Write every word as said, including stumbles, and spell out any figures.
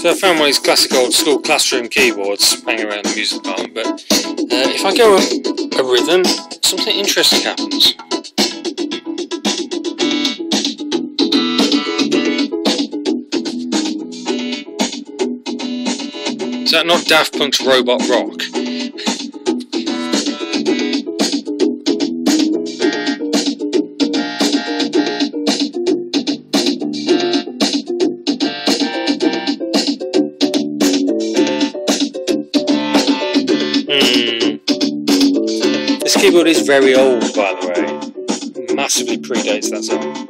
So I found one of these classic old school classroom keyboards hanging around the music department, but uh, if I go a, a rhythm, something interesting happens. Is that not Daft Punk's Robot Rock? Hmm. This keyboard is very old, by the way. Massively predates that song.